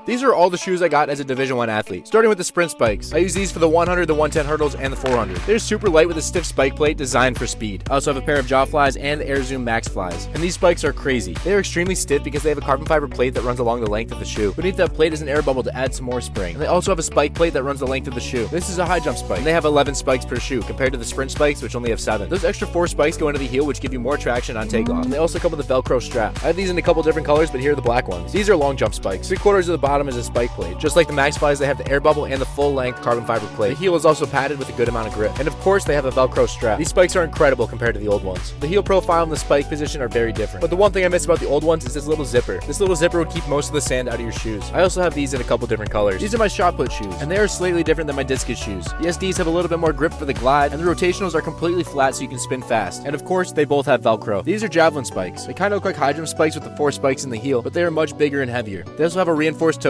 These are all the shoes I got as a Division 1 athlete. Starting with the sprint spikes. I use these for the 100, the 110 hurdles, and the 400. They're super light with a stiff spike plate designed for speed. I also have a pair of Jaw Flies and the Air Zoom Max Flies. And these spikes are crazy. They are extremely stiff because they have a carbon fiber plate that runs along the length of the shoe. Beneath that plate is an air bubble to add some more spring. And they also have a spike plate that runs the length of the shoe. This is a high jump spike. And they have 11 spikes per shoe compared to the sprint spikes, which only have 7. Those extra 4 spikes go into the heel, which give you more traction on takeoff. And they also come with a Velcro strap. I have these in a couple different colors, but here are the black ones. These are long jump spikes. 3/4 of the bottom is a spike plate. Just like the Max Flies, they have the air bubble and the full length carbon fiber plate. The heel is also padded with a good amount of grip. And of course, they have a Velcro strap. These spikes are incredible compared to the old ones. The heel profile and the spike position are very different. But the one thing I miss about the old ones is this little zipper. This little zipper would keep most of the sand out of your shoes. I also have these in a couple different colors. These are my shot put shoes, and they are slightly different than my discus shoes. The SDs have a little bit more grip for the glide, and the rotationals are completely flat so you can spin fast. And of course, they both have Velcro. These are javelin spikes. They kind of look like high jump spikes with the 4 spikes in the heel, but they are much bigger and heavier. They also have a reinforced